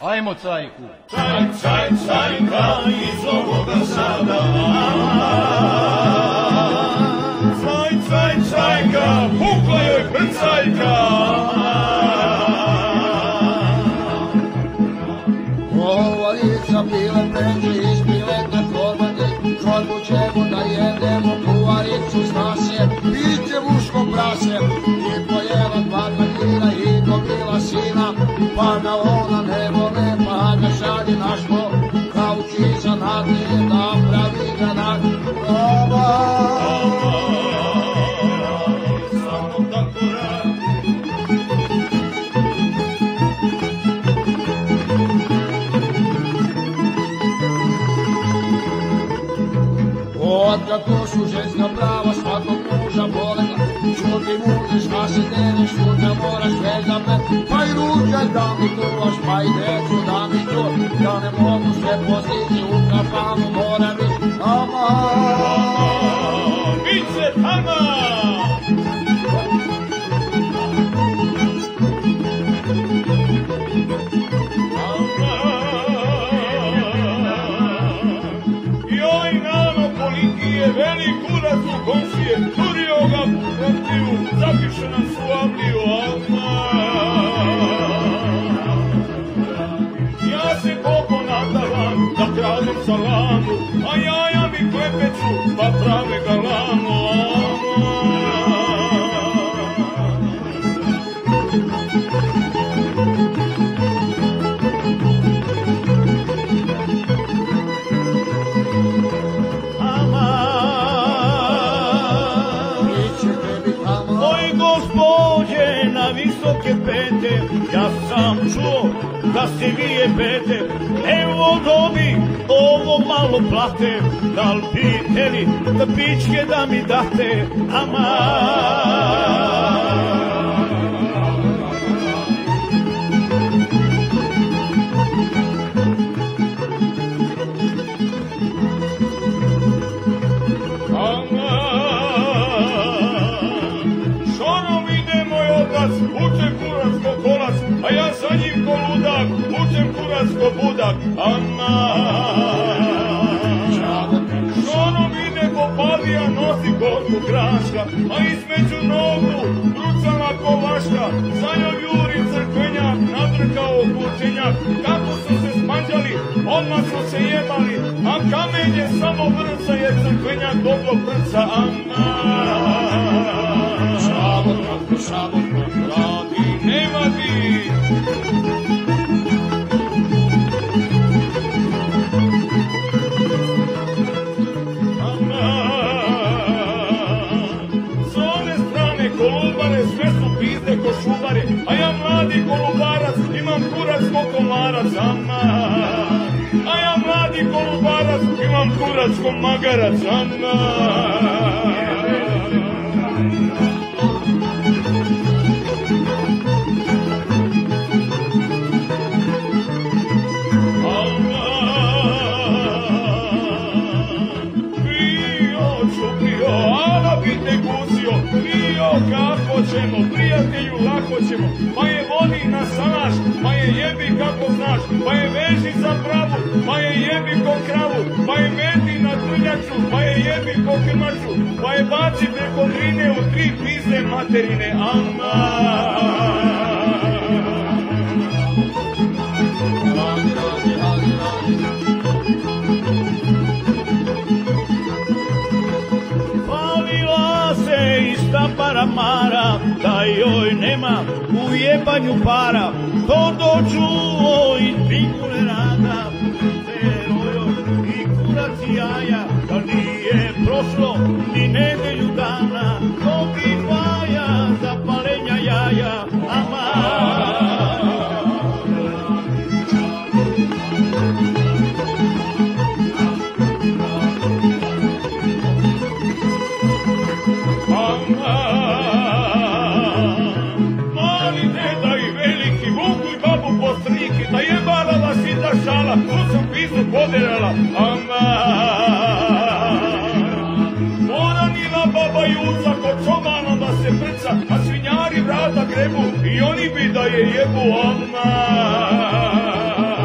Ajmo cajku. Cajka iz ovoga sada. Cajka, pukla joj prcajka. Lica bile penđe, ispile na korbanje, korbu ćemo da jedemo, kuvaricu s nasjem, piće muško prase, i pojela dva manjina i dobila sina, pa ga ona ne vole, pa ga šalje na škol, kao čiza nadnije da pravi ga na groba. Samo tako radi. Otkako su ženska prava svakog muža bolena, čuti muže šta se deliš, sutra moraš sve za me, pa i ručaj da mi duvaš, pa i decu da mi čuvaš, ja ne mogu sve postići, u kafanu moram ići, Biće tama! Velik kurac u komšije, turio ga u vrtiju, zapiše nam su avliju, ja se kopo natavam da kradem salamu, a jaja mi klepeću, pa prave galamu, ja sam čuo da se vi jebete, evo dobi ovo malo plate, da li piteli da pičke da mi date, Šorom ide moj otac, uče kurac ko kolac, a ja sa njim ko ludak, učem kurac ko budak, Šorom ide ko palija, nosi gorku graška, a između nogu rucama ko vaška, za njom juri crkvenjak, nadrkao kućenjak, kako su se spanđali, odmah su se jebali, a kamen je samo vrca, jer crkvenjak dobro prca, Sabot, radi, ne vadi. S one strane kolubare, sve su pizde ko šubare, a ja mladi kolubarac, imam kurac ko komarac, a ja mladi kolubarac, imam kurac ko magarac, kako ćemo, prijatelju, lako ćemo, pa je vodi na salaš, pa je jebi kako znaš, pa je veži za pravu, pa je jebi ko kravu, pa je meti na trnjaču, pa je jebi ko krmaču, pa je baci preko drine u 3 pizde materine, Paramara, da joj nema u jebanju para, to dođu i trikule rada, rojo i kurac i jaja, da nije prošlo ni nedelju dana, to bi vaja za palenja jaja, da jebala vas i da šala, tu sam pisu poderala, Moranila baba Juca kod čobana da se prca, a svinjari vrata grebu i oni bi da je jebu,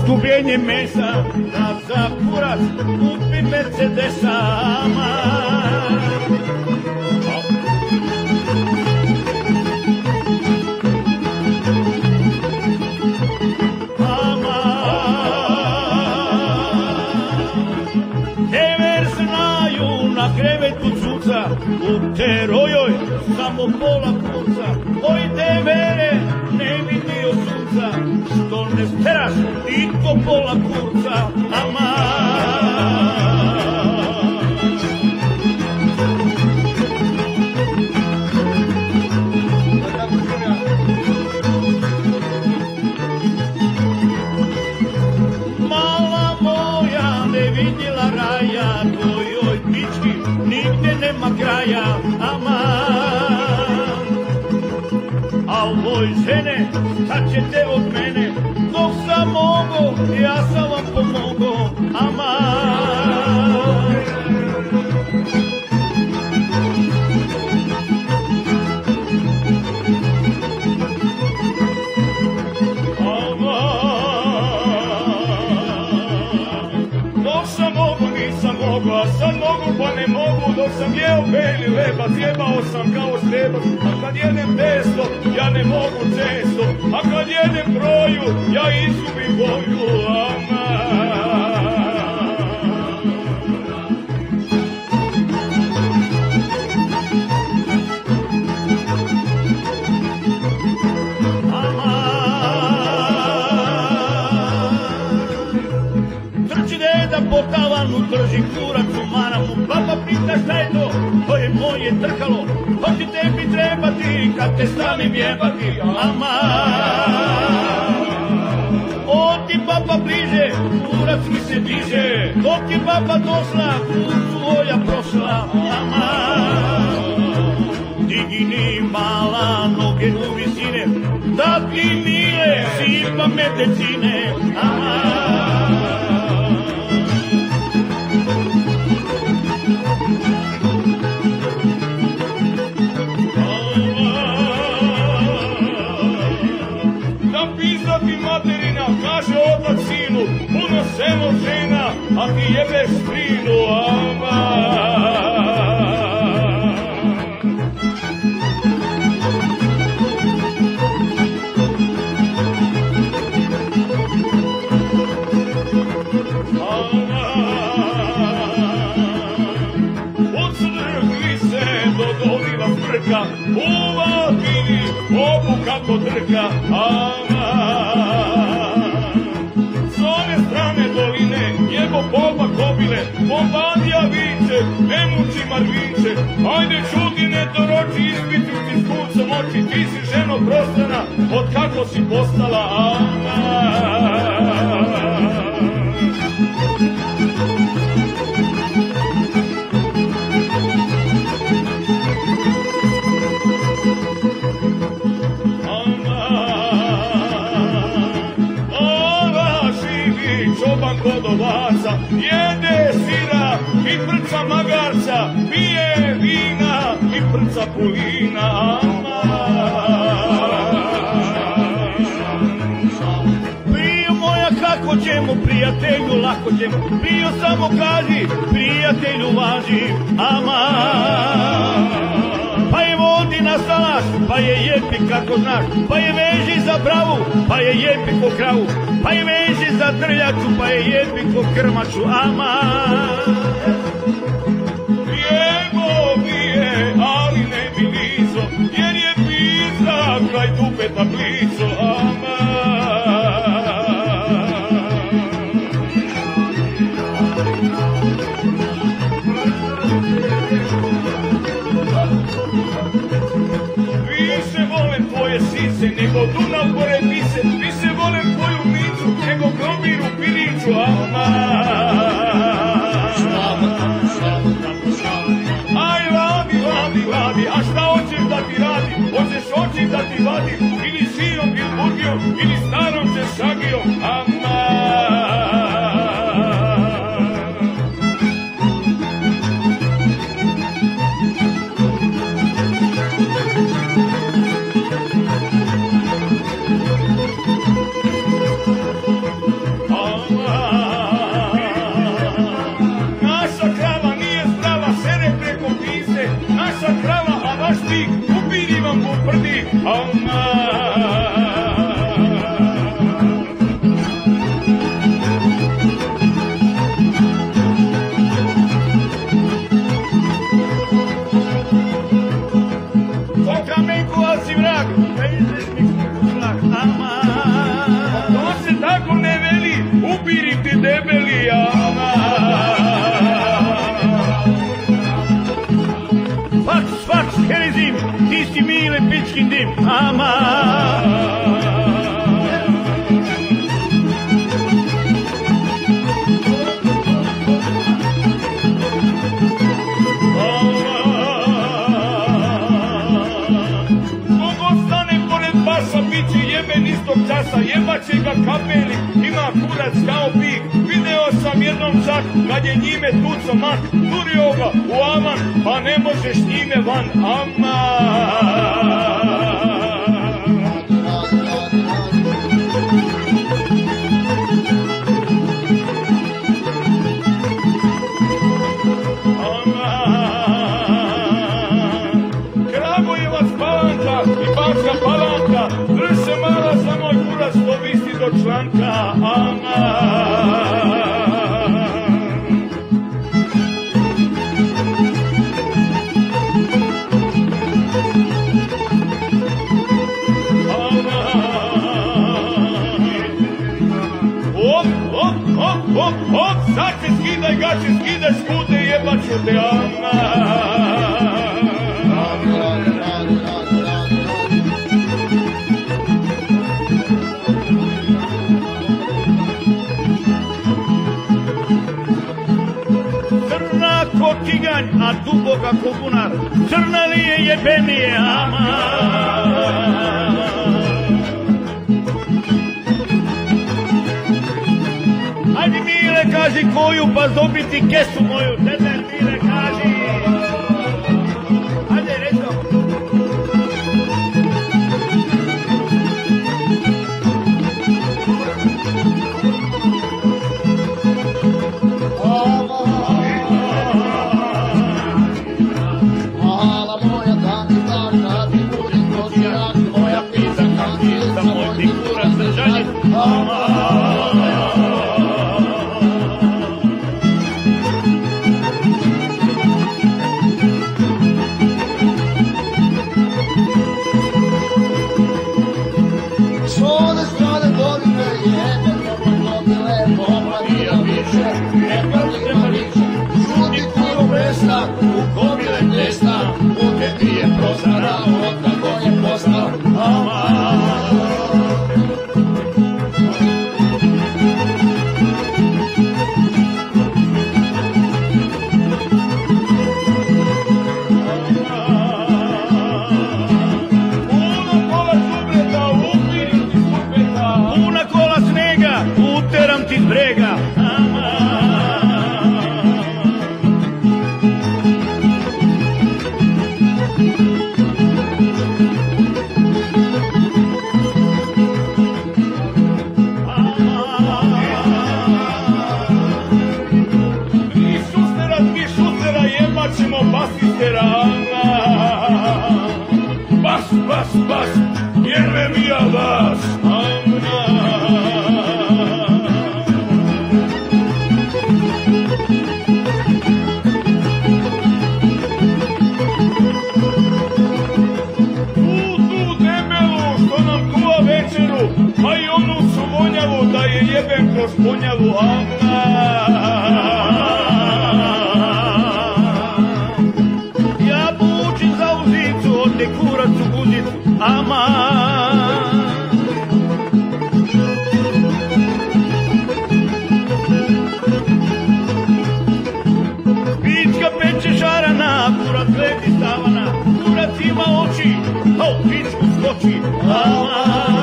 skupljenje mesa, da za kurac kupi Mercedesa, aman. Krevetu cuca, u terojoj samo pola kurca. Oj devere, ne vidio sunca, što ne steraš i to pola kurca, aman. Mala moja ne vidjela raja, tvojoj pički nigdje nema kraja, aman. Aloj žene, šta ćete od mene, dok sam mogo, ja sam vam pomogo, aman. Dok sam mogo, nisam mogo, a sad mogu pa ne mogu. Dok sam jeo beli leba, zjebao sam kao srebac. A kad jedem testo, ja ne mogu često. A kad jedem broju, ja izgubim volju, aman. Po tavanu drži kurac u maramu. Baba pita šta je to, to je moje trkalo. To ti tebi trebati kad te stanem jebati, aman. Odi baba bliže, kurac mi se diže. Dok je baba došla, kurcu olja prošla, aman. Digini mala noge u visine, da ti mile sipa medicine, aman. Kaže otac sinu, puno selo žena, a ti jebeš strinu, aman. Ucvrgli se do dodiva frka, uvati obu kako drka, aman. Boba kobile, bombadija viče, ne muči marviče, ajde čudi ne doroči, ispituj ti s kucom oči, ti si ženo prostana, od kako si postala, aman. Čoban kod ovaca, jede sira i prca magarca, pije vina i prca pulina, Prio moja kako ćemo, prijatelju lako ćemo, prio samo kaži, prijatelju važi, aman. Pa je vodi na salaš, pa je jepi kako znaš, pa je veži za bravu, pa je jepi ko kravu, pa je veži za drljaču, pa je jebi ko krmaču, aman. Jebo bije, ali ne bi lizo, jer je pizda kraj dupeta blico, aman. Više volim tvoje sise, nego Dunav pored Vise, više volim tvoju micu, nego krompir u piriću, aj vadi, vadi, vadi, a šta hoćeš da ti radi? Hoćeš oči da ti vadi, ili sinom, ili burgijom, ili starom češagijom, mile pičkin dim, aman. Istog časa jebaće ga kapeli, ima kurac kao pik. Video sam jednom čak kad je njime tuco mak, turio ga u aman, pa ne možeš njime van, aman. Kragujevac Palanka i Bačka Palanka, drž se mala za moj kurac, to visi do članka, aman. Hop, sad se skidaj gače, skidaj skute, jebaću te, aman. Crna ko tiganj, a duboka ko bunar, crna li je jebenije, aman. Ajde Mile kaži koju pa dobiti kesu moju, dede Mile kaži. Ajde rećo. Mala moja tanki tanka, ti budi kozirak, moja pizza kankica, moj ti kurac držanje, bas, vierve mía vas, tu debelu što nam kuva večeru, pa i onu suvonjavu da je jebem kroz ponjavu, kurac u guzicu, aman. Pička peče šarana, kurac leti stavana, kurac ima oči, a u pičku skoči, aman.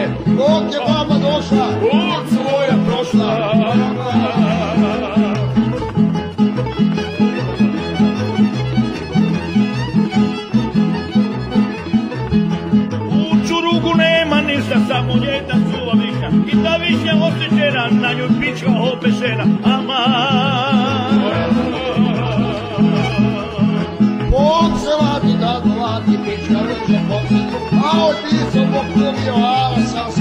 dok je baba došla, Put svoja prošla. U čurugu nema ništa, samo jedna suva višnja. I ta višnja osjećena, na njoj pička opešena. Aman. Bog se vati da dovati, pička vrže posljednju, a od ti sam poklonio, ala sam